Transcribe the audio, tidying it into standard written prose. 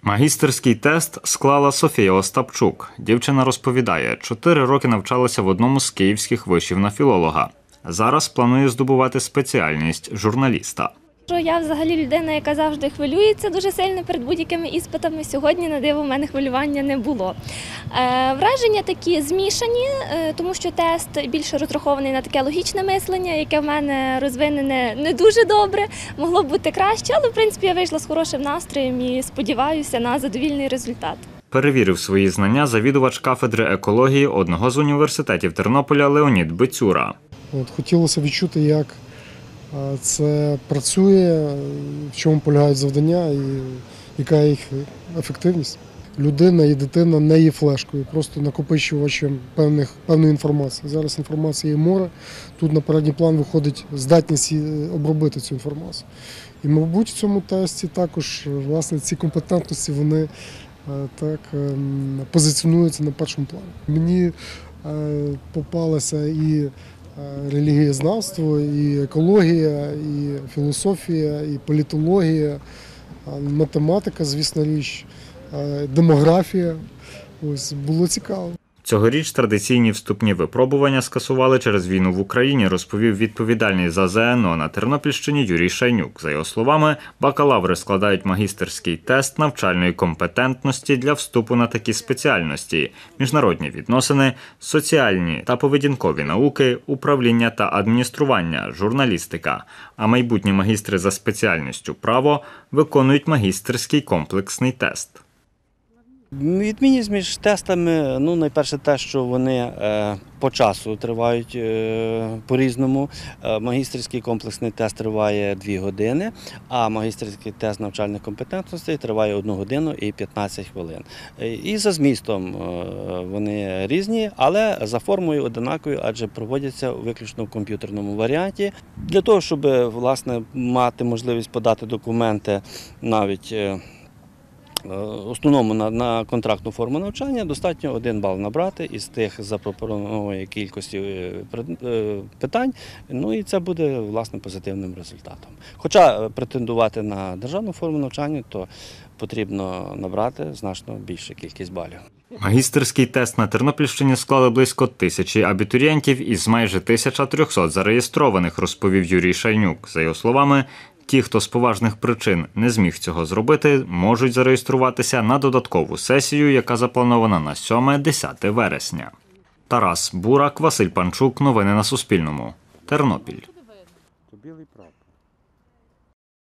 Магістерський тест склала Софія Остапчук. Дівчина розповідає, 4 роки навчалася в одному з київських вишів на філолога. Зараз планує здобувати спеціальність журналіста. Я взагалі людина, яка завжди хвилюється дуже сильно перед будь-якими іспитами. Сьогодні, на диво, в мене хвилювання не було. Враження такі змішані, тому що тест більше розрахований на таке логічне мислення, яке в мене розвинене не дуже добре, могло б бути краще, але в принципі я вийшла з хорошим настроєм і сподіваюся на задовільний результат. Перевірив свої знання завідувач кафедри екології одного з університетів Тернополя Леонід Бицюра. Хотілося відчути, як це працює, в чому полягають завдання і яка їх ефективність. Людина і дитина не є флешкою, просто накопичувачем певної інформації. Зараз інформації є море, тут на передній план виходить здатність обробити цю інформацію. І, мабуть, в цьому тесті також, власне, ці компетентності, вони так позиціонуються на першому плані. Мені попалося і релігієзнавство, і екологія, і філософія, і політологія, математика, звісно річ, демографія. Ось, було цікаво. Цьогоріч традиційні вступні випробування скасували через війну в Україні, розповів відповідальний за ЗНО на Тернопільщині Юрій Шайнюк. За його словами, бакалаври складають магістерський тест навчальної компетентності для вступу на такі спеціальності – міжнародні відносини, соціальні та поведінкові науки, управління та адміністрування, журналістика. А майбутні магістри за спеціальністю право виконують магістерський комплексний тест. Відмінність між тестами, найперше те, що вони по часу тривають по-різному. Магістерський комплексний тест триває 2 години, а магістерський тест навчальних компетентностей триває 1 годину і 15 хвилин. І за змістом вони різні, але за формою однакові, адже проводяться виключно в комп'ютерному варіанті. Для того, щоб, власне, мати можливість подати документи навіть основному на контрактну форму навчання, достатньо 1 бал набрати із тих запропонованої кількості питань, і це буде, власне, позитивним результатом. Хоча претендувати на державну форму навчання, то потрібно набрати значно більшу кількість балів. Магістерський тест на Тернопільщині склали близько 1000 абітурієнтів із майже 1300 зареєстрованих, розповів Юрій Шайнюк. За його словами, ті, хто з поважних причин не зміг цього зробити, можуть зареєструватися на додаткову сесію, яка запланована на 7-10 вересня. Тарас Бурак, Василь Панчук. Новини на Суспільному. Тернопіль.